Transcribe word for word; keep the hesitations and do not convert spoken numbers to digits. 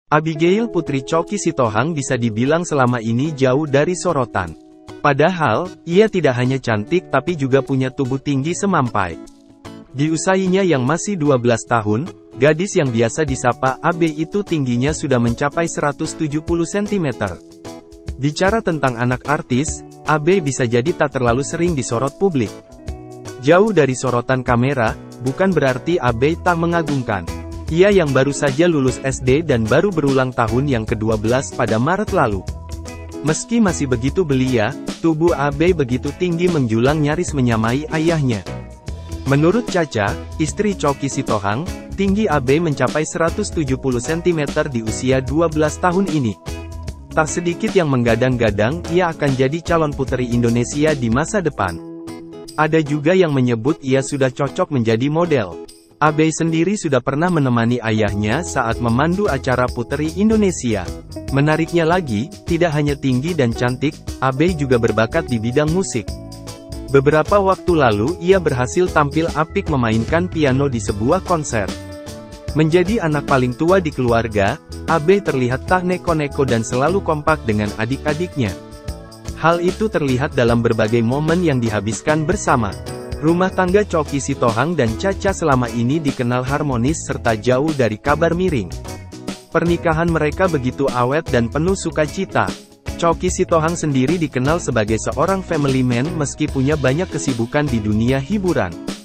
Abigail Putri Choky Sitohang bisa dibilang selama ini jauh dari sorotan. Padahal, ia tidak hanya cantik tapi juga punya tubuh tinggi semampai. Di usianya yang masih dua belas tahun, gadis yang biasa disapa A B itu tingginya sudah mencapai seratus tujuh puluh sentimeter. Bicara tentang anak artis, A B bisa jadi tak terlalu sering disorot publik. Jauh dari sorotan kamera, bukan berarti A B tak mengagumkan. Ia yang baru saja lulus S D dan baru berulang tahun yang kedua belas pada Maret lalu. Meski masih begitu belia, tubuh A B begitu tinggi menjulang nyaris menyamai ayahnya. Menurut Caca, istri Choky Sitohang, tinggi A B mencapai seratus tujuh puluh sentimeter di usia dua belas tahun ini. Tak sedikit yang menggadang-gadang ia akan jadi calon puteri Indonesia di masa depan. Ada juga yang menyebut ia sudah cocok menjadi model. A B sendiri sudah pernah menemani ayahnya saat memandu acara Puteri Indonesia. Menariknya lagi, tidak hanya tinggi dan cantik, A B juga berbakat di bidang musik. Beberapa waktu lalu ia berhasil tampil apik memainkan piano di sebuah konser. Menjadi anak paling tua di keluarga, A B terlihat tak neko-neko dan selalu kompak dengan adik-adiknya. Hal itu terlihat dalam berbagai momen yang dihabiskan bersama. Rumah tangga Choky Sitohang dan Caca selama ini dikenal harmonis serta jauh dari kabar miring. Pernikahan mereka begitu awet dan penuh sukacita. Choky Sitohang sendiri dikenal sebagai seorang family man meski punya banyak kesibukan di dunia hiburan.